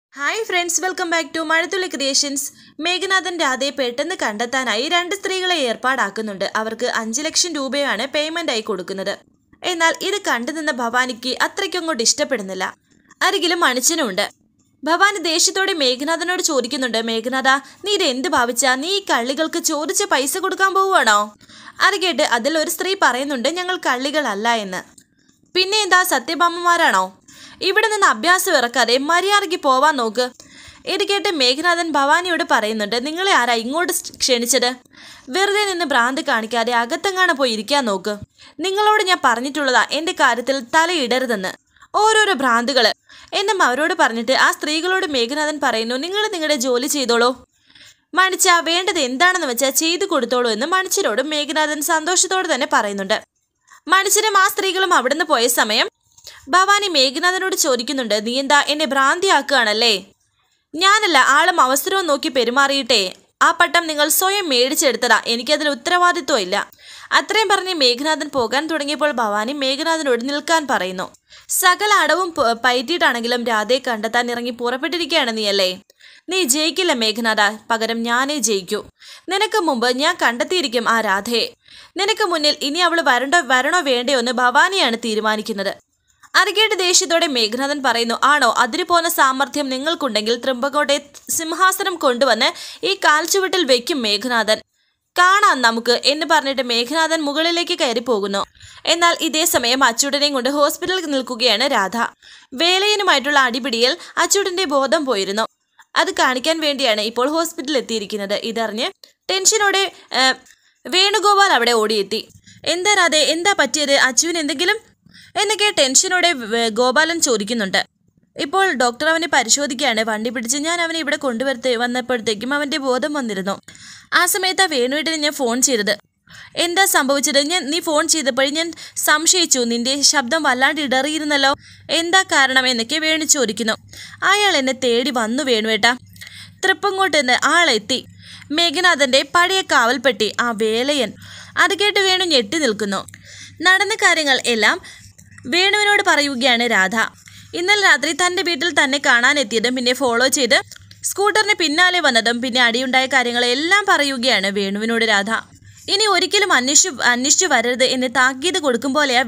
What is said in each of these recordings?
Hi friends, welcome back to Mazhathulli creations. Meghanathan രാധയെ പെട്ടെന്ന് കണ്ടെത്താനായി രണ്ട് സ്ത്രീകളെ ഏർപ്പാടാക്കുന്നുണ്ട്. അവർക്ക് 5 ലക്ഷം രൂപയാണ് പേയ്മെന്റ് ആയി കൊടുക്കുന്നത്. എന്നാൽ ഇത് കണ്ടുനിന്ന ഭവാനിക്ക് അത്രയ്ക്കങ്ങോട്ട് ഇഷ്ടപ്പെടുന്നില്ല. അരികിലും മണിച്ചനുണ്ട്. ഭവാനി ദേഷ്യത്തോടെ മേഘനാഥനോട് ചോദിക്കുന്നുണ്ട്, മേഘനാഥ, നീ ഇത് എന്ത് ഭാവിച്ചാ? നീ ഈ കള്ളികൾക്ക് ചോദിച്ച പൈസ കൊടുക്കാൻ പോവുകയാണോ? അത് കേട്ട് അതിൽ ഒരു സ്ത്രീ പറയുന്നുണ്ട്, ഞങ്ങൾ കള്ളികളല്ല എന്ന്. പിന്നെ എന്താ, സത്യഭാമമാരാണോ? ഇവിടെ നിന്ന് അഭ്യാസം ഇറക്കാതെ മര്യാദയ്ക്ക് പോവാൻ നോക്ക്. ഇത് കേട്ട് മേഘനാഥൻ ഭവാനിയോട് പറയുന്നുണ്ട്, നിങ്ങളെ ആരാ ഇങ്ങോട്ട് ക്ഷണിച്ചത്? വെറുതെ നിന്ന് ഭ്രാന്ത് കാണിക്കാതെ അകത്തെങ്ങാണ് പോയി ഇരിക്കാൻ നോക്ക്. നിങ്ങളോട് ഞാൻ പറഞ്ഞിട്ടുള്ളതാ എൻ്റെ കാര്യത്തിൽ തലയിടരുതെന്ന്. ഓരോരോ ഭ്രാന്തുകള് എന്നും അവരോട് പറഞ്ഞിട്ട് ആ സ്ത്രീകളോട് മേഘനാഥൻ പറയുന്നു, നിങ്ങൾ നിങ്ങളുടെ ജോലി ചെയ്തോളൂ. മണിച്ച വേണ്ടത് എന്താണെന്ന് വെച്ചാൽ ചെയ്തു കൊടുത്തോളൂ എന്ന് മണിച്ചരോട് മേഘനാഥൻ സന്തോഷത്തോടെ തന്നെ പറയുന്നുണ്ട്. മണിച്ചരും ആ സ്ത്രീകളും അവിടുന്ന് പോയ സമയം ഭവാനി മേഘനാഥനോട് ചോദിക്കുന്നുണ്ട്, നീ എന്താ എന്നെ ഭ്രാന്തിയാക്കുകയാണല്ലേ? ഞാനല്ല, ആളും അവസരവും നോക്കി പെരുമാറിയിട്ടേ ആ പട്ടം നിങ്ങൾ സ്വയം മേടിച്ചെടുത്തതാ. എനിക്കതിൽ ഉത്തരവാദിത്വം ഇല്ല. അത്രയും പറഞ്ഞ് മേഘനാഥൻ പോകാൻ തുടങ്ങിയപ്പോൾ ഭവാനി മേഘനാഥനോട് നിൽക്കാൻ പറയുന്നു. സകല അടവും പയറ്റിയിട്ടാണെങ്കിലും രാധയെ കണ്ടെത്താൻ ഇറങ്ങി പുറപ്പെട്ടിരിക്കുകയാണ് നീയല്ലേ? നീ ജയിക്കില്ല മേഘനാഥ, പകരം ഞാനേ ജയിക്കൂ. നിനക്ക് മുമ്പ് ഞാൻ കണ്ടെത്തിയിരിക്കും ആ രാധയെ. നിനക്ക് മുന്നിൽ ഇനി അവൾ വരണോ വേണ്ടയോ എന്ന് ഭവാനിയാണ് തീരുമാനിക്കുന്നത്. അറികേട്ട് ദേഷ്യത്തോടെ മേഘനാഥൻ പറയുന്നു, ആണോ? അതിന് പോന്ന സാമർഥ്യം നിങ്ങൾക്കുണ്ടെങ്കിൽ തൃമ്പകോട്ടെ സിംഹാസനം കൊണ്ടുവന്ന് ഈ കാൽച്ചുവട്ടിൽ വെക്കും മേഘനാഥൻ. കാണാം നമുക്ക് എന്ന് പറഞ്ഞിട്ട് മേഘനാഥൻ മുകളിലേക്ക് കയറി പോകുന്നു. എന്നാൽ ഇതേ സമയം അച്ചൂട്ടനെയും കൊണ്ട് ഹോസ്പിറ്റലിൽ നിൽക്കുകയാണ് രാധ. വേലയനുമായിട്ടുള്ള അടിപിടിയിൽ അച്ചൂട്ടന്റെ ബോധം പോയിരുന്നു. അത് കാണിക്കാൻ വേണ്ടിയാണ് ഇപ്പോൾ ഹോസ്പിറ്റലിൽ എത്തിയിരിക്കുന്നത്. ഇതറിഞ്ഞ് ടെൻഷനോടെ വേണുഗോപാൽ അവിടെ ഓടിയെത്തി. എന്താ രാധേ, എന്താ പറ്റിയത്? അച്ചുവിന് എന്തെങ്കിലും എന്നൊക്കെ ടെൻഷനോടെ ഗോപാലൻ ചോദിക്കുന്നുണ്ട്. ഇപ്പോൾ ഡോക്ടർ അവനെ പരിശോധിക്കുകയാണ്. വണ്ടി പിടിച്ച് ഞാൻ അവനെ ഇവിടെ വന്നപ്പോഴത്തേക്കും അവൻ്റെ ബോധം വന്നിരുന്നു. ആ സമയത്ത് ആ വേണുവേട്ടനെ ഞാൻ ഫോൺ ചെയ്തത്. എന്താ സംഭവിച്ചത്? നീ ഫോൺ ചെയ്തപ്പോഴും ഞാൻ സംശയിച്ചു. നിന്റെ ശബ്ദം വല്ലാണ്ട് ഇടറിയിരുന്നല്ലോ. എന്താ കാരണം എന്നൊക്കെ വേണു ചോദിക്കുന്നു. അയാൾ എന്നെ തേടി വന്നു വേണുവേട്ടാ. തൃപ്പങ്ങോട്ട് നിന്ന് ആളെത്തി. മേഘനാഥൻ്റെ പഴയ കാവൽപ്പെട്ടി, ആ വേലയൻ. അത് കേട്ട് വേണു ഞെട്ടി നിൽക്കുന്നു. നടന്ന കാര്യങ്ങൾ എല്ലാം വേണുവിനോട് പറയുകയാണ് രാധ. ഇന്നലെ രാത്രി തൻ്റെ വീട്ടിൽ തന്നെ കാണാനെത്തിയതും പിന്നെ ഫോളോ ചെയ്ത് സ്കൂട്ടറിന് പിന്നാലെ വന്നതും പിന്നെ അടിയുണ്ടായ കാര്യങ്ങളെല്ലാം പറയുകയാണ് വേണുവിനോട് രാധ. ഇനി ഒരിക്കലും അന്വേഷിച്ചു വരരുത് എന്ന് താക്കീത് കൊടുക്കും പോലെയാ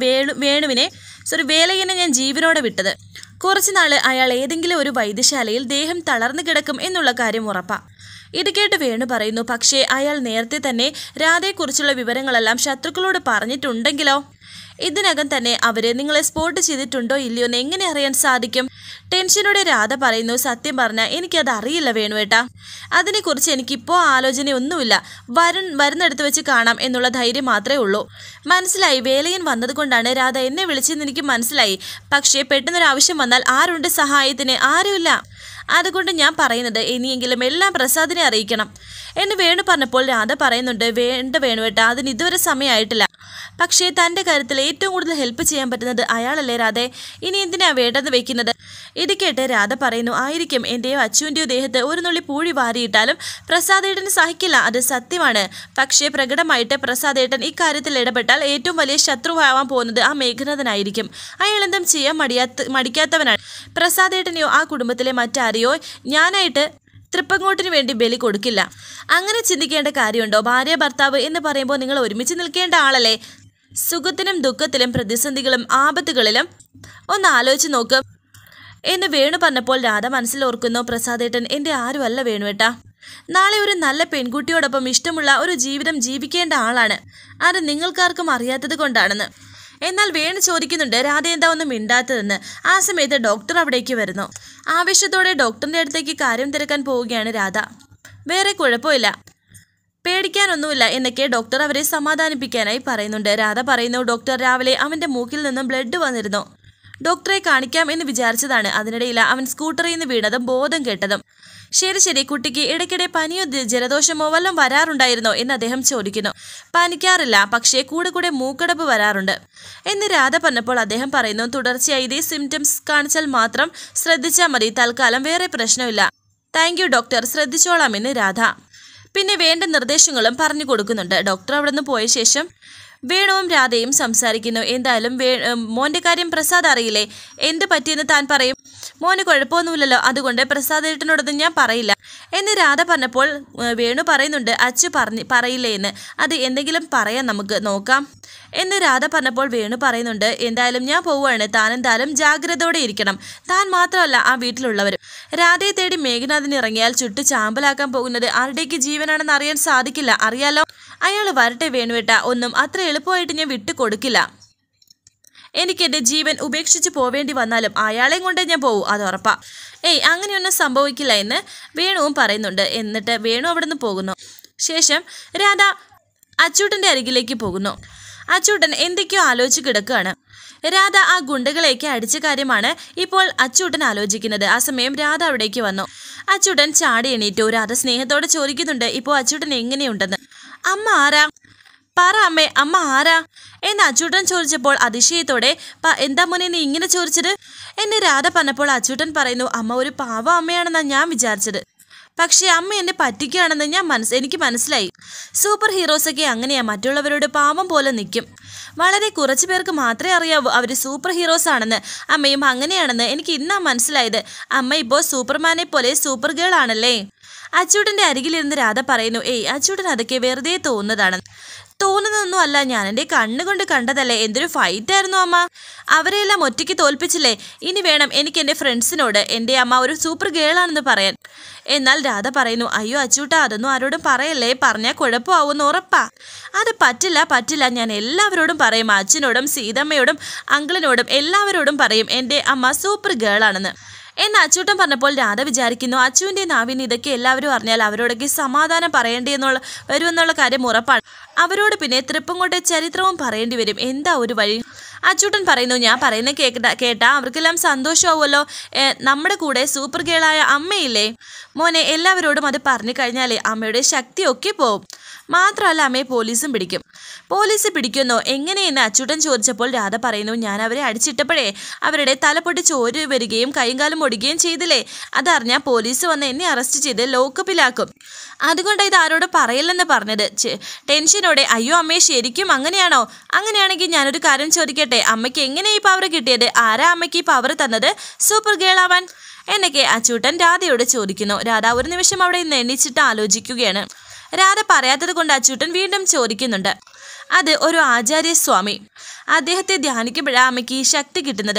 വേലയനെ ഞാൻ ജീവനോടെ വിട്ടത്. കുറച്ചുനാൾ അയാൾ ഏതെങ്കിലും ഒരു വൈദ്യശാലയിൽ ദേഹം തളർന്നു കിടക്കും എന്നുള്ള കാര്യം ഉറപ്പാ. ഇത് കേട്ട് വേണു പറയുന്നു, പക്ഷേ അയാൾ നേരത്തെ തന്നെ രാധയെക്കുറിച്ചുള്ള വിവരങ്ങളെല്ലാം ശത്രുക്കളോട് പറഞ്ഞിട്ടുണ്ടെങ്കിലോ? ഇതിനകം തന്നെ അവര് നിങ്ങളെ സ്പോട്ട് ചെയ്തിട്ടുണ്ടോ ഇല്ലയോ എന്ന് എങ്ങനെ അറിയാൻ സാധിക്കും? ടെൻഷനോടെ രാധ പറയുന്നു, സത്യം പറഞ്ഞാൽ എനിക്കത് അറിയില്ല വേണുവേട്ടാ. അതിനെക്കുറിച്ച് എനിക്കിപ്പോൾ ആലോചനയൊന്നുമില്ല. വരുന്നിടത്ത് വെച്ച് കാണാം എന്നുള്ള ധൈര്യം മാത്രമേ ഉള്ളൂ. മനസ്സിലായി, വേലയൻ വന്നതുകൊണ്ടാണ് രാധ എന്നെ വിളിച്ചെന്ന് എനിക്ക് മനസ്സിലായി. പക്ഷേ പെട്ടെന്നൊരാവശ്യം വന്നാൽ ആരുണ്ട് സഹായത്തിന്? ആരുമില്ല. അതുകൊണ്ട് ഞാൻ പറയുന്നത് ഇനിയെങ്കിലും എല്ലാം പ്രസാദിനെ അറിയിക്കണം എന്ന് വേണു പറഞ്ഞപ്പോൾ രാധ പറയുന്നുണ്ട്, വേണ്ട വേണുവേട്ടാ, അതിന് ഇതുവരെ സമയമായിട്ടില്ല. പക്ഷേ തൻ്റെ കാര്യത്തിൽ ഏറ്റവും കൂടുതൽ ഹെൽപ്പ് ചെയ്യാൻ പറ്റുന്നത് അയാളല്ലേ രാധേ? ഇനി എന്തിനാ വേണ്ടെന്ന് വെക്കുന്നത്? ഇത് കേട്ട് രാധ പറയുന്നു, ആയിരിക്കും. എൻ്റെയോ അച്ചുവിൻ്റെയോ ദേഹത്ത് ഒരു നുള്ളി പൂഴി വാരിയിട്ടാലും പ്രസാദേട്ടന് സഹിക്കില്ല, അത് സത്യമാണ്. പക്ഷേ പ്രകടമായിട്ട് പ്രസാദേട്ടൻ ഇക്കാര്യത്തിൽ ഇടപെട്ടാൽ ഏറ്റവും വലിയ ശത്രുവാവാൻ പോകുന്നത് ആ മേഘനാഥനായിരിക്കും. അയാൾ എന്തും ചെയ്യാൻ മടിക്കാത്തവനാണ്. പ്രസാദേട്ടനെയോ ആ കുടുംബത്തിലെ മറ്റാരെയോ ഞാനായിട്ട് തൃപ്പങ്ങോട്ടിന് വേണ്ടി ബലി കൊടുക്കില്ല. അങ്ങനെ ചിന്തിക്കേണ്ട കാര്യമുണ്ടോ? ഭാര്യ ഭർത്താവ് എന്ന് പറയുമ്പോൾ നിങ്ങൾ ഒരുമിച്ച് നിൽക്കേണ്ട ആളല്ലേ? സുഖത്തിനും ദുഃഖത്തിലും പ്രതിസന്ധികളും ആപത്തുകളിലും ഒന്ന് ആലോചിച്ച് നോക്ക് എന്ന് വേണു പറഞ്ഞപ്പോൾ രാധ മനസ്സിലോർക്കുന്നു, പ്രസാദേട്ടൻ എൻ്റെ ആരുമല്ല വേണുവേട്ടാ. നാളെ ഒരു നല്ല പെൺകുട്ടിയോടൊപ്പം ഇഷ്ടമുള്ള ഒരു ജീവിതം ജീവിക്കേണ്ട ആളാണ്. അത് നിങ്ങൾക്കാർക്കും അറിയാത്തത് കൊണ്ടാണെന്ന്. എന്നാൽ വേണു ചോദിക്കുന്നുണ്ട്, രാധ എന്താ ഒന്നും മിണ്ടാത്തതെന്ന്. ആ സമയത്ത് ഡോക്ടർ അവിടേക്ക് വരുന്നു. ആവേശത്തോടെ ഡോക്ടറിൻ്റെ അടുത്തേക്ക് കാര്യം തിരക്കാൻ പോവുകയാണ് രാധ. വേറെ കുഴപ്പമില്ല, പേടിക്കാനൊന്നുമില്ല എന്നൊക്കെ ഡോക്ടർ അവരെ സമാധാനിപ്പിക്കാനായി പറയുന്നുണ്ട്. രാധ പറയുന്നു, ഡോക്ടർ, രാവിലെ അവൻ്റെ മൂക്കിൽ നിന്നും ബ്ലഡ് വന്നിരുന്നു. ഡോക്ടറെ കാണിക്കാം എന്ന് വിചാരിച്ചതാണ്. അതിനിടയിൽ അവൻ സ്കൂട്ടറിൽ നിന്ന് വീണതും ബോധം കെട്ടതും. ശരി, കുട്ടിക്ക് ഇടയ്ക്കിടെ പനിയോ ജലദോഷമോ വല്ലതും വരാറുണ്ടായിരുന്നോ എന്ന് അദ്ദേഹം ചോദിക്കുന്നു. പനിക്കാറില്ല, പക്ഷേ കൂടെ മൂക്കടപ്പ് വരാറുണ്ട് എന്ന് രാധ പറഞ്ഞപ്പോൾ അദ്ദേഹം പറയുന്നു, തുടർച്ചയായി ഇതേ സിംറ്റംസ് കാണിച്ചാൽ മാത്രം ശ്രദ്ധിച്ചാൽ മതി. തൽക്കാലം വേറെ പ്രശ്നമില്ല. താങ്ക് യു ഡോക്ടർ, ശ്രദ്ധിച്ചോളാം എന്ന് രാധ പിന്നെ വേണ്ട നിർദ്ദേശങ്ങളും പറഞ്ഞു കൊടുക്കുന്നുണ്ട്. ഡോക്ടർ അവിടെ നിന്ന് പോയ ശേഷം വേണുവും രാധയും സംസാരിക്കുന്നു. എന്തായാലും മോൻ്റെ കാര്യം പ്രസാദ് അറിയില്ലേ? എന്ത് പറ്റിയെന്ന് താൻ പറയും. മോന് കുഴപ്പമൊന്നുമില്ലല്ലോ, അതുകൊണ്ട് പ്രസാദേട്ടനോടൊന്നും ഞാൻ പറയില്ല എന്ന് രാധ പറഞ്ഞപ്പോൾ വേണു പറയുന്നുണ്ട് അച്ചു പറയില്ലേ എന്ന്. അത് എന്തെങ്കിലും പറയാൻ നമുക്ക് നോക്കാം എന്ന് രാധ പറഞ്ഞപ്പോൾ വേണു പറയുന്നുണ്ട് എന്തായാലും ഞാൻ പോവുകയാണ്, താൻ എന്തായാലും ജാഗ്രതയോടെ ഇരിക്കണം, താൻ മാത്രമല്ല ആ വീട്ടിലുള്ളവരും. രാധയെ തേടി മേഘനാഥൻ ഇറങ്ങിയാൽ ചുട്ടു ചാമ്പലാക്കാൻ പോകുന്നത് ആരുടേക്ക് ജീവനാണെന്ന് അറിയാൻ സാധിക്കില്ല, അറിയാലോ. അയാൾ വരട്ടെ വേണുവേട്ട, ഒന്നും അത്ര എളുപ്പമായിട്ട് ഞാൻ വിട്ടു കൊടുക്കില്ല. എനിക്ക് എൻ്റെ ജീവൻ ഉപേക്ഷിച്ച് പോവേണ്ടി വന്നാലും അയാളെയും കൊണ്ടേ ഞാൻ പോവും, അത് ഉറപ്പാ. അങ്ങനെയൊന്നും സംഭവിക്കില്ല എന്ന് വേണുവും പറയുന്നുണ്ട്. എന്നിട്ട് വേണു അവിടെ നിന്ന് പോകുന്നു. ശേഷം രാധ അച്ചൂട്ടൻ്റെ അരികിലേക്ക് പോകുന്നു. അച്ചൂട്ടൻ എന്തൊക്കെയോ ആലോചിച്ച് കിടക്കുകയാണ്. രാധ ആ ഗുണ്ടകളെയൊക്കെ അടിച്ച കാര്യമാണ് ഇപ്പോൾ അച്ചൂട്ടൻ ആലോചിക്കുന്നത്. ആ സമയം രാധ അവിടേക്ക് വന്നു. അച്ചൂട്ടൻ ചാടി എണീറ്റു. രാധ സ്നേഹത്തോടെ ചോദിക്കുന്നുണ്ട് ഇപ്പോൾ അച്ചൂട്ടൻ എങ്ങനെയുണ്ടെന്ന്. അമ്മ ആരാ? പറ അമ്മേ, അമ്മ ആരാ എന്ന് അച്ചൂട്ടൻ ചോദിച്ചപ്പോൾ അതിശയത്തോടെ എന്താ മോനെ നീ ഇങ്ങനെ ചോദിച്ചത് എന്ന് രാധ പറഞ്ഞപ്പോൾ അച്ചൂട്ടൻ പറയുന്നു അമ്മ ഒരു പാവ അമ്മയാണെന്നാണ് ഞാൻ വിചാരിച്ചത്, പക്ഷെ അമ്മ എന്നെ പറ്റിക്കുകയാണെന്ന് എനിക്ക് മനസ്സിലായി. സൂപ്പർ ഹീറോസൊക്കെ അങ്ങനെയാ, മറ്റുള്ളവരോട് പാവം പോലെ നിൽക്കും. വളരെ കുറച്ചു പേർക്ക് മാത്രമേ അറിയാവൂ അവർ സൂപ്പർ ഹീറോസ് ആണെന്ന്. അമ്മയും അങ്ങനെയാണെന്ന് എനിക്ക് ഇന്നാ മനസ്സിലായത്. അമ്മ ഇപ്പോൾ സൂപ്പർമാനെ പോലെ സൂപ്പർ ഗേൾ ആണല്ലേ. അച്ചൂട്ടൻ്റെ അരികിലിരുന്ന് രാധ പറയുന്നു അച്ചൂട്ടൻ അതൊക്കെ വെറുതെ തോന്നുന്നതൊന്നും അല്ല, ഞാൻ എൻ്റെ കണ്ണുകൊണ്ട് കണ്ടതല്ലേ. എന്തൊരു ഫൈറ്റായിരുന്നു അമ്മ, അവരെല്ലാം ഒറ്റയ്ക്ക് തോൽപ്പിച്ചില്ലേ. ഇനി വേണം എനിക്ക് എൻ്റെ ഫ്രണ്ട്സിനോട് എൻ്റെ അമ്മ ഒരു സൂപ്പർ ഗേളാണെന്ന് പറയാൻ. എന്നാൽ രാധ പറയുന്നു അയ്യോ അച്ചൂട്ട അതൊന്നും ആരോടും പറയല്ലേ, പറഞ്ഞാൽ കുഴപ്പമാവുമെന്ന് ഉറപ്പാ. അത് പറ്റില്ല, ഞാൻ എല്ലാവരോടും പറയും, അച്ഛനോടും സീതമ്മയോടും അങ്കിളിനോടും എല്ലാവരോടും പറയും എൻ്റെ അമ്മ സൂപ്പർ ഗേളാണെന്ന് എന്ന് അച്ചൂട്ടൻ പറഞ്ഞപ്പോൾ രാധ വിചാരിക്കുന്നു അച്ചുവിൻ്റെ നാവിന് ഇതൊക്കെ എല്ലാവരും അറിഞ്ഞാൽ അവരോടൊക്കെ സമാധാനം വരുമെന്നുള്ള കാര്യം ഉറപ്പാണ്. അവരോട് പിന്നെ തൃപ്പങ്ങോട്ടെ ചരിത്രവും പറയേണ്ടി വരും. എന്താ ഒരു വഴി? അച്ചൂട്ടൻ പറയുന്നു ഞാൻ പറയുന്നത് കേട്ടാ അവർക്കെല്ലാം സന്തോഷമാവുമല്ലോ. നമ്മുടെ കൂടെ സൂപ്പർ ഗേളായ അമ്മയില്ലേ മോനെ, എല്ലാവരോടും അത് പറഞ്ഞു കഴിഞ്ഞാലേ അമ്മയുടെ ശക്തിയൊക്കെ പോവും. മാത്രമല്ല അമ്മയെ പോലീസും പിടിക്കും. പോലീസ് പിടിക്കുന്നോ എങ്ങനെയെന്ന് അച്ചൂട്ടൻ ചോദിച്ചപ്പോൾ രാധ പറയുന്നു ഞാൻ അവരെ അടിച്ചിട്ടപ്പോഴേ അവരുടെ തലപ്പൊട്ടി ചോര് വരികയും കൈയും കാലും ഒടിക്കുകയും ചെയ്തില്ലേ, അതറിഞ്ഞാൽ പോലീസ് വന്ന് എന്നെ അറസ്റ്റ് ചെയ്ത് ലോക്കപ്പിലാക്കും. അതുകൊണ്ട് ഇത് ആരോട് പറയില്ലെന്ന് പറഞ്ഞത്. ടെൻഷനോടെ അയ്യോ അമ്മയെ ശരിക്കും അങ്ങനെയാണോ? അങ്ങനെയാണെങ്കിൽ ഞാനൊരു കാര്യം ചോദിക്കട്ടെ, അമ്മയ്ക്ക് എങ്ങനെ ഈ പവർ കിട്ടിയത്? ആരാ അമ്മയ്ക്ക് ഈ പവർ തന്നത് സൂപ്പർ ഗേൾ ആവാൻ എന്നൊക്കെ അച്ചൂട്ടൻ രാധയോട് ചോദിക്കുന്നു. രാധ ഒരു നിമിഷം അവിടെ നിന്ന് എണ്ണിച്ചിട്ട് ആലോചിക്കുകയാണ്. രാധ പറയാത്തത് കൊണ്ട് അച്ചൂട്ടൻ വീണ്ടും ചോദിക്കുന്നുണ്ട്. അത് ഒരു ആചാര്യസ്വാമി, അദ്ദേഹത്തെ ധ്യാനിക്കുമ്പോഴാണ് അമ്മയ്ക്ക് ഈ ശക്തി കിട്ടുന്നത്.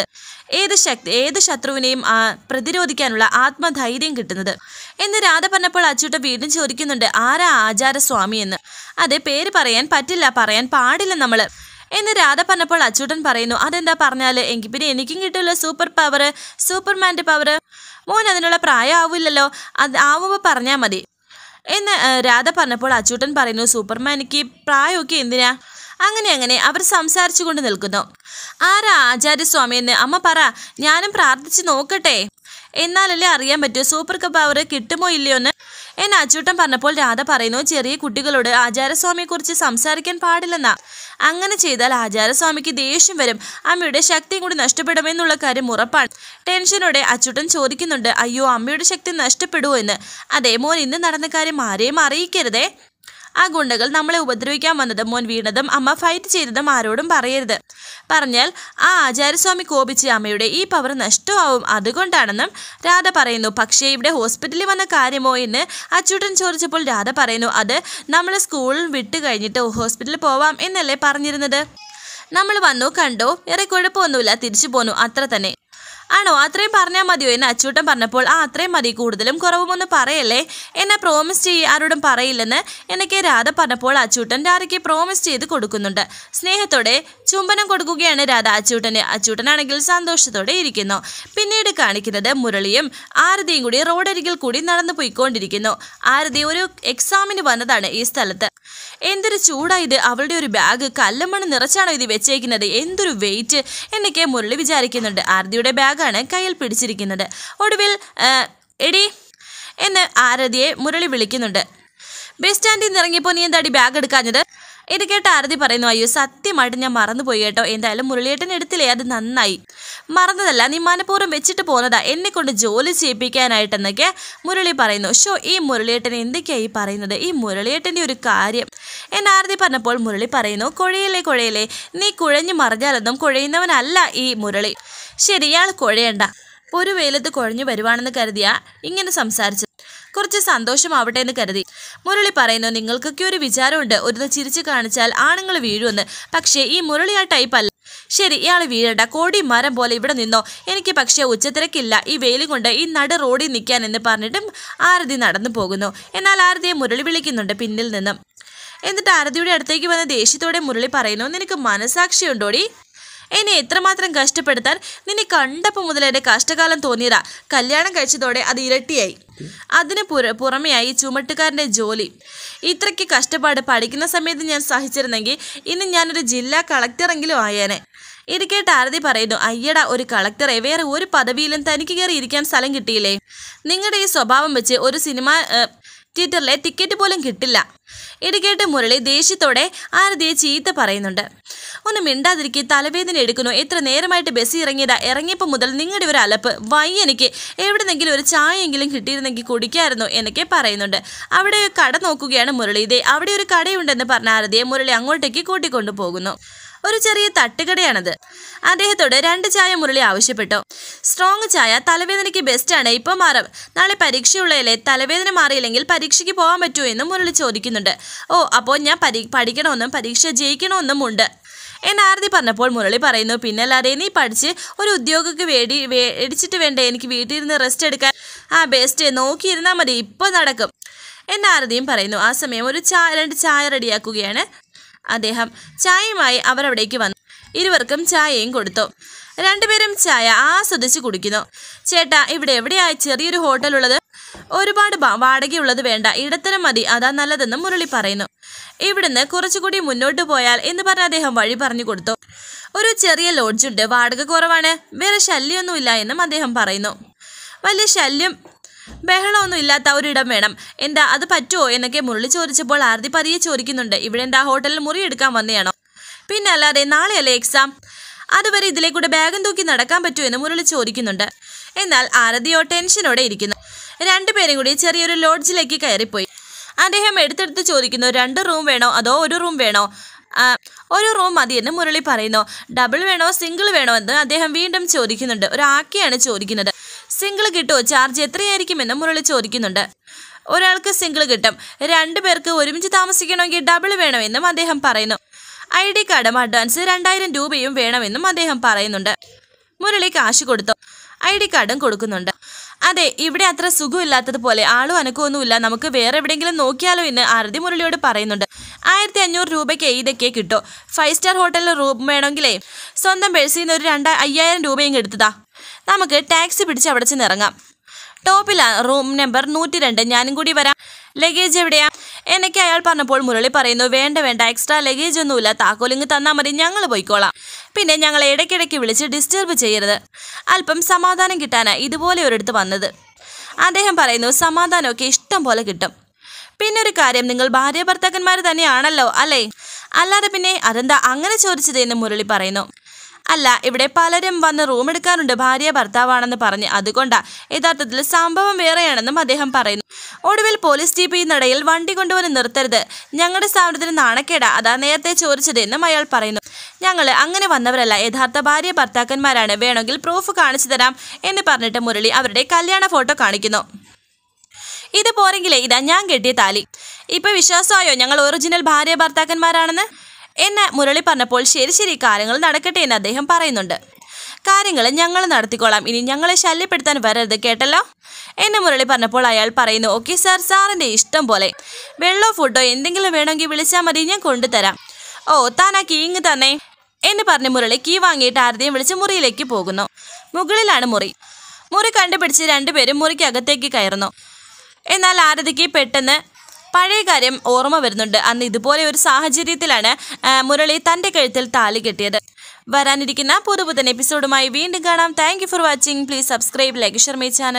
ഏത് ശത്രുവിനെയും പ്രതിരോധിക്കാനുള്ള ആത്മധൈര്യം കിട്ടുന്നത് എന്ന് രാധ പറഞ്ഞപ്പോൾ അച്ചൂട്ടൻ വീണ്ടും ചോദിക്കുന്നുണ്ട് ആരാ ആചാരസ്വാമി എന്ന്. അത് പേര് പറയാൻ പാടില്ല നമ്മൾ എന്ന് രാധ പറഞ്ഞപ്പോൾ അച്ചൂട്ടൻ പറയുന്നു അതെന്താ പറഞ്ഞാൽ എങ്കിൽ പിന്നെ എനിക്കും കിട്ടുമല്ലോ സൂപ്പർ പവർ, സൂപ്പർമാൻ്റെ പവർ. മോൻ അതിനുള്ള പ്രായം ആവില്ലല്ലോ, അത് ആവുമ്പോൾ പറഞ്ഞാൽ മതി എന്ന് രാധ പറഞ്ഞപ്പോൾ അച്ചൂട്ടൻ പറയുന്നു സൂപ്പർമാനിക്ക് പ്രായമൊക്കെ എന്തിനാ? അങ്ങനെ അവർ സംസാരിച്ചു കൊണ്ട് നിൽക്കുന്നു. ആരാ ആചാര്യസ്വാമി എന്ന് അമ്മ പറ, ഞാനും പ്രാർത്ഥിച്ച് നോക്കട്ടെ, എന്നാലല്ലേ അറിയാൻ പറ്റൂ സൂപ്പർ പവർ കിട്ടുമോ ഇല്ലയോ എന്ന് അച്ചൂട്ടൻ പറഞ്ഞപ്പോൾ രാധ പറയുന്നു ചെറിയ കുട്ടികളോട് ആചാരസ്വാമിയെക്കുറിച്ച് സംസാരിക്കാൻ പാടില്ലെന്നാ. അങ്ങനെ ചെയ്താൽ ആചാരസ്വാമിക്ക് ദേഷ്യം വരും, അമ്മയുടെ ശക്തിയും കൂടി നഷ്ടപ്പെടുമെന്നുള്ള കാര്യം ഉറപ്പാണ്. ടെൻഷനോടെ അച്ചൂട്ടൻ ചോദിക്കുന്നുണ്ട് അയ്യോ അമ്മയുടെ ശക്തി നഷ്ടപ്പെടുമോ എന്ന്. അതേ മോൻ ഇന്ന് നടന്ന കാര്യം ആരെയും അറിയിക്കരുതേ. ആ ഗുണ്ടകൾ നമ്മളെ ഉപദ്രവിക്കാൻ വന്നതും മോൻ വീണതും അമ്മ ഫൈറ്റ് ചെയ്തതും ആരോടും പറയരുത്. പറഞ്ഞാൽ ആ ആചാര്യസ്വാമി കോപിച്ച് അമ്മയുടെ ഈ പവർ നഷ്ടമാവും, അതുകൊണ്ടാണെന്നും രാധ പറയുന്നു. പക്ഷേ ഇവിടെ ഹോസ്പിറ്റലിൽ വന്ന കാര്യമോ എന്ന് അച്ചൂട്ടൻ ചോദിച്ചപ്പോൾ രാധ പറയുന്നു അത് നമ്മൾ സ്കൂളിൽ വിട്ട് കഴിഞ്ഞിട്ട് ഹോസ്പിറ്റലിൽ പോവാം എന്നല്ലേ പറഞ്ഞിരുന്നത്. നമ്മൾ വന്നു കണ്ടു, വേറെ കുഴപ്പമൊന്നുമില്ല, തിരിച്ചു പോന്നു, അത്ര തന്നെ. ആണോ, അത്രയും പറഞ്ഞാൽ മതിയോ എന്ന് അച്ചൂട്ടൻ പറഞ്ഞപ്പോൾ അത്രയും മതി, കൂടുതലും കുറവുമൊന്നും പറയല്ലേ, എന്നെ പ്രോമിസ് ചെയ്യ് ആരോടും പറയില്ലെന്ന് എനിക്ക് രാധ പറഞ്ഞപ്പോൾ അച്ചൂട്ടൻ രാധയ്ക്ക് പ്രോമിസ് ചെയ്ത് കൊടുക്കുന്നുണ്ട്. സ്നേഹത്തോടെ ചുംബനം കൊടുക്കുകയാണ് രാധ അച്ചൂട്ടന്. അച്ചൂട്ടനാണെങ്കിൽ സന്തോഷത്തോടെ ഇരിക്കുന്നു. പിന്നീട് കാണിക്കുന്നത് മുരളിയും ആരതിയും കൂടി റോഡരികിൽ കൂടി നടന്നു പോയിക്കൊണ്ടിരിക്കുന്നു. ആരതി ഒരു എക്സാമിന് വന്നതാണ് ഈ സ്ഥലത്ത്. എന്തൊരു ചൂടായത്, അവളുടെ ഒരു ബാഗ് കല്ലുമണ്ണ് നിറച്ചാണോ ഇത് വെച്ചേക്കുന്നത്, എന്തൊരു വെയിറ്റ് എന്നൊക്കെ മുരളി വിചാരിക്കുന്നുണ്ട്. ആരതിയുടെ ബാഗാണ് കയ്യിൽ പിടിച്ചിരിക്കുന്നത്. ഒടുവിൽ എടി എന്ന് ആരതിയെ മുരളി വിളിക്കുന്നുണ്ട്. ബസ് സ്റ്റാൻഡിൽ നിന്ന് ഇറങ്ങിയപ്പോൾ നീ എന്താടി ബാഗ് എടുക്കാഞ്ഞത്? ഇത് കേട്ട ആരതി പറയുന്നു അയ്യോ സത്യമായിട്ട് ഞാൻ മറന്നുപോയി കേട്ടോ, എന്തായാലും മുരളിയേട്ടൻ എടുത്തില്ലേ, അത് നന്നായി. മറന്നതല്ല, നീ മനഃപൂർവ്വം വെച്ചിട്ട് പോകുന്നതാ എന്നെ കൊണ്ട് ജോലി ചെയ്യിപ്പിക്കാനായിട്ടെന്നൊക്കെ മുരളി പറയുന്നു. ഈ മുരളിയേട്ടൻ എന്തൊക്കെയായി പറയുന്നത്, ഈ മുരളിയേട്ടൻ്റെ ഒരു കാര്യം എന്ന് ആരതി പറഞ്ഞപ്പോൾ മുരളി പറയുന്നു കുഴയല്ലേ, നീ കുഴഞ്ഞു മറിഞ്ഞാലൊന്നും കുഴയുന്നവനല്ല ഈ മുരളി. ശരി, ഇയാൾ കുഴയണ്ട, ഒരു വെയിലത്ത് കുഴഞ്ഞു വരുവാണെന്ന് കരുതിയ ഇങ്ങനെ സംസാരിച്ചു. കുറച്ച് സന്തോഷമാവട്ടെ എന്ന് കരുതി. മുരളി പറയുന്നു, നിങ്ങൾക്കൊക്കെ ഒരു വിചാരമുണ്ട്, ഒരു ചിരിച്ചു കാണിച്ചാൽ ആണുങ്ങൾ വീഴുമെന്ന്. പക്ഷേ ഈ മുരളി ആ ടൈപ്പ് അല്ല. ശരി, ഇയാൾ വീഴണ്ട, കോടി മരം പോലെ ഇവിടെ നിന്നോ, എനിക്ക് പക്ഷേ ഉച്ചത്തിരക്കില്ല ഈ വെയിലും കൊണ്ട് ഈ നട റോഡിൽ നിൽക്കാൻ എന്ന് പറഞ്ഞിട്ടും ആരതി നടന്നു പോകുന്നു. എന്നാൽ ആരതിയെ മുരളി വിളിക്കുന്നുണ്ട് പിന്നിൽ നിന്നും. എന്നിട്ട് ആരതിയുടെ അടുത്തേക്ക് വന്ന ദേഷ്യത്തോടെ മുരളി പറയുന്നു, നിനക്ക് മനസാക്ഷിയുണ്ടോടി? എന്നെ എത്രമാത്രം കഷ്ടപ്പെടുത്താൻ നിന്നെ കണ്ടപ്പോൾ മുതൽ എൻ്റെ കഷ്ടകാലം തോന്നിയതാ. കല്യാണം കഴിച്ചതോടെ അത് ഇരട്ടിയായി. അതിന് പുറമെയായി ചുമട്ടുകാരൻ്റെ ജോലി. ഇത്രയ്ക്ക് കഷ്ടപ്പാട് പഠിക്കുന്ന സമയത്ത് ഞാൻ സഹിച്ചിരുന്നെങ്കിൽ ഇന്ന് ഞാനൊരു ജില്ലാ കളക്ടറെങ്കിലും ആയേനെ. ഇത് കേട്ട് ആരതി പറയുന്നു, അയ്യടാ ഒരു കളക്ടറെ, വേറെ ഒരു പദവിയിലും തനിക്ക് കയറി ഇരിക്കാൻ സ്ഥലം കിട്ടിയില്ലേ? നിങ്ങളുടെ ഈ സ്വഭാവം വെച്ച് ഒരു സിനിമ തിയേറ്ററിലെ ടിക്കറ്റ് പോലും കിട്ടില്ല. ഇത് കേട്ട് മുരളി ദേഷ്യത്തോടെ ആരതിയെ ചീത്ത പറയുന്നുണ്ട്. ഒന്ന് മിണ്ടാതിരിക്കുക, തലവേദന എടുക്കുന്നു. എത്ര നേരമായിട്ട് ബസ് ഇറങ്ങിയതാ, ഇറങ്ങിയപ്പോൾ മുതൽ നിങ്ങളുടെ ഒരു അലപ്പ്. എനിക്ക് എവിടെന്നെങ്കിലും ഒരു ചായയെങ്കിലും കിട്ടിയിരുന്നെങ്കിൽ കുടിക്കായിരുന്നു എന്നൊക്കെ പറയുന്നുണ്ട്. അവിടെ കട നോക്കുകയാണ് മുരളി. ഇതേ അവിടെ ഒരു കടയുണ്ടെന്ന് പറഞ്ഞ ആരതിയെ മുരളി അങ്ങോട്ടേക്ക് കൂട്ടിക്കൊണ്ടു പോകുന്നു. ഒരു ചെറിയ തട്ടുകടയാണത്. അദ്ദേഹത്തോട് 2 ചായ മുരളി ആവശ്യപ്പെട്ടു. സ്ട്രോങ് ചായ, തലവേദനയ്ക്ക് ബെസ്റ്റാണ്, ഇപ്പം മാറും. നാളെ പരീക്ഷയുള്ളതല്ലേ, തലവേദന മാറിയില്ലെങ്കിൽ പരീക്ഷയ്ക്ക് പോകാൻ പറ്റുമോ എന്നും മുരളി ചോദിക്കുന്നുണ്ട്. ഓ, അപ്പോൾ ഞാൻ പഠിക്കണമെന്നും പരീക്ഷ ജയിക്കണമെന്നും ഉണ്ട് എന്ന് ആരതി പറഞ്ഞപ്പോൾ മുരളി പറയുന്നു, പിന്നല്ലാതെ നീ പഠിച്ച് ഒരു ഉദ്യോഗക്ക് മേടിച്ചിട്ട് വേണ്ടേ എനിക്ക് വീട്ടിൽ നിന്ന് റെസ്റ്റ് എടുക്കാൻ? ബെസ്റ്റ്, നോക്കിയിരുന്നാൽ മതി, ഇപ്പോൾ നടക്കും എന്ന് ആരതിയും പറയുന്നു. ആ സമയം 2 ചായ റെഡിയാക്കുകയാണ് അദ്ദേഹം. ചായയുമായി അവരവിടേക്ക് വന്നു. ഇരുവർക്കും ചായയും കൊടുത്തു. 2 പേരും ചായ ആസ്വദിച്ച് കുടിക്കുന്നു. ചേട്ടാ, ഇവിടെ എവിടെയായി ചെറിയൊരു ഹോട്ടലുള്ളത്? ഒരുപാട് വാടകയുള്ളത് വേണ്ട, ഇടത്തരം മതി, അതാ നല്ലതെന്നും മുരളി പറയുന്നു. ഇവിടുന്ന് കുറച്ചുകൂടി മുന്നോട്ട് പോയാൽ എന്ന് പറഞ്ഞ് അദ്ദേഹം വഴി പറഞ്ഞു കൊടുത്തു. ഒരു ചെറിയ ലോഡ്ജുണ്ട്, വാടക കുറവാണ്, വേറെ ശല്യമൊന്നുമില്ല എന്നും അദ്ദേഹം പറയുന്നു. വലിയ ശല്യം ബഹളമൊന്നും ഇല്ലാത്ത ഒരിടം വേണം, എന്താ അത് പറ്റുമോ എന്നൊക്കെ മുരളി ചോദിച്ചപ്പോൾ ആരതി പതിയെ ചോദിക്കുന്നുണ്ട്, ഇവിടെ എന്താ ഹോട്ടലിൽ മുറി എടുക്കാൻ വന്നെയാണോ? പിന്നെ അല്ലാതെ, നാളെയല്ലേ എക്സാം, അതുവരെ ഇതിലേക്കൂടെ ബാഗും തൂക്കി നടക്കാൻ പറ്റുമോ എന്ന് മുരളി ചോദിക്കുന്നുണ്ട്. എന്നാൽ ആരതിയോ ടെൻഷനോടെ ഇരിക്കുന്നു. 2 പേരും കൂടി ചെറിയൊരു ലോഡ്ജിലേക്ക് കയറിപ്പോയി. അദ്ദേഹം എടുത്തെടുത്ത് ചോദിക്കുന്നു, 2 റൂം വേണോ അതോ 1 റൂം വേണോ? 1 റൂം മതിയെന്ന് മുരളി പറയുന്നു. ഡബിൾ വേണോ സിംഗിൾ വേണോ എന്ന് അദ്ദേഹം വീണ്ടും ചോദിക്കുന്നുണ്ട്. ഒരാക്കെയാണ് ചോദിക്കുന്നത്. സിംഗിൾ കിട്ടുമോ, ചാർജ് എത്രയായിരിക്കുമെന്ന് മുരളി ചോദിക്കുന്നുണ്ട്. ഒരാൾക്ക് സിംഗിൾ കിട്ടും, 2 പേർക്ക് ഒരുമിച്ച് താമസിക്കണമെങ്കിൽ ഡബിൾ വേണമെന്നും അദ്ദേഹം പറയുന്നു. ID കാർഡും അഡ്വാൻസ് 2000 രൂപയും വേണമെന്നും അദ്ദേഹം പറയുന്നുണ്ട്. മുരളി കാശ് കൊടുത്തു. ID കാർഡും കൊടുക്കുന്നുണ്ട്. അതെ, ഇവിടെ അത്ര സുഖമില്ലാത്തതുപോലെ, ആളും അനക്കമൊന്നുമില്ല, നമുക്ക് വേറെ എവിടെയെങ്കിലും നോക്കിയാലോ എന്ന് ആരതി മുരളിയോട് പറയുന്നുണ്ട്. 1500 രൂപയ്ക്ക് ഇതൊക്കെ കിട്ടും. 5 സ്റ്റാർ ഹോട്ടലിൽ റൂം വേണമെങ്കിലേ സ്വന്തം പേഴ്സിൽ നിന്ന് ഒരു 5000 രൂപയും എടുത്തതാ. നമുക്ക് ടാക്സി പിടിച്ച് അവിടെ ചെന്ന് ഇറങ്ങാം. ടോപ്പിലാണ് റൂം നമ്പർ 102, ഞാനും കൂടി വരാം. ലഗേജ് എവിടെയാ എന്നൊക്കെ അയാൾ പറഞ്ഞപ്പോൾ മുരളി പറയുന്നു, വേണ്ട, എക്സ്ട്രാ ലഗേജ് ഒന്നുമില്ല, താക്കോലിങ് തന്നാൽ മതി, ഞങ്ങൾ പോയിക്കോളാം. പിന്നെ ഞങ്ങളെ ഇടയ്ക്കിടയ്ക്ക് വിളിച്ച് ഡിസ്റ്റർബ് ചെയ്യരുത്. അല്പം സമാധാനം കിട്ടാനാണ് ഇതുപോലെ ഒരിടത്ത് വന്നത്. അദ്ദേഹം പറയുന്നു, സമാധാനമൊക്കെ ഇഷ്ടം പോലെ കിട്ടും. പിന്നെ ഒരു കാര്യം, നിങ്ങൾ ഭാര്യ ഭർത്താക്കന്മാർ തന്നെയാണല്ലോ അല്ലേ? അല്ലാതെ പിന്നെ അതെന്താ അങ്ങനെ ചോദിച്ചത് എന്ന് മുരളി പറയുന്നു. അല്ല, ഇവിടെ പലരും വന്ന് റൂം എടുക്കാറുണ്ട് ഭാര്യ ഭർത്താവാണെന്ന് പറഞ്ഞ്, അതുകൊണ്ടാ. യഥാർത്ഥത്തിൽ സംഭവം വേറെയാണെന്നും അദ്ദേഹം പറയുന്നു. ഒടുവിൽ പോലീസ് ജീപ്പ് ഈ നടയിൽ വണ്ടി കൊണ്ടുവന്ന് നിർത്തരുത്, ഞങ്ങളുടെ സ്ഥാപനത്തിന് നാണക്കേടാ, അതാ നേരത്തെ ചോദിച്ചത് എന്നും അയാൾ പറയുന്നു. ഞങ്ങൾ അങ്ങനെ വന്നവരല്ല, യഥാർത്ഥ ഭാര്യ ഭർത്താക്കന്മാരാണ്, വേണമെങ്കിൽ പ്രൂഫ് കാണിച്ചു തരാം എന്ന് പറഞ്ഞിട്ട് മുരളി അവരുടെ കല്യാണ ഫോട്ടോ കാണിക്കുന്നു. ഇത് പോരെങ്കിലേ, ഇതാ ഞാൻ കെട്ടിയ താലി. ഇപ്പൊ വിശ്വാസമായോ ഞങ്ങൾ ഒറിജിനൽ ഭാര്യ ഭർത്താക്കന്മാരാണെന്ന് എന്ന് മുരളി പറഞ്ഞപ്പോൾ ശരി കാര്യങ്ങൾ നടക്കട്ടെ എന്ന് അദ്ദേഹം പറയുന്നുണ്ട്. കാര്യങ്ങൾ ഞങ്ങൾ നടത്തിക്കോളാം, ഇനി ഞങ്ങളെ ശല്യപ്പെടുത്താൻ വരരുത്, കേട്ടല്ലോ എന്ന് മുരളി പറഞ്ഞപ്പോൾ അയാൾ പറയുന്നു, ഓക്കെ സാർ, സാറിൻ്റെ ഇഷ്ടം പോലെ. വെള്ളോ ഫുഡോ എന്തെങ്കിലും വേണമെങ്കിൽ വിളിച്ചാൽ മതി, ഞാൻ കൊണ്ടുതരാം. ഓ, താൻ ആ കീങ് തന്നെ എന്ന് പറഞ്ഞ് മുരളി കീ വാങ്ങിയിട്ട് ആരതിയും വിളിച്ച് മുറിയിലേക്ക് പോകുന്നു. മുകളിലാണ് മുറി കണ്ടുപിടിച്ച് 2 പേരും മുറിക്കകത്തേക്ക് കയറുന്നു. എന്നാൽ ആരതിക്ക് പെട്ടെന്ന് പഴയ കാര്യം ഓർമ്മ വരുന്നുണ്ട്. അന്ന് ഇതുപോലെ ഒരു സാഹചര്യത്തിലാണ് മുരളി തൻ്റെ കഴുത്തിൽ താലി കെട്ടിയത്. വരാനിരിക്കുന്ന പുതുപുത്തൻ എപ്പിസോഡുമായി വീണ്ടും കാണാം. Thank you for watching. Please subscribe, like, share my channel.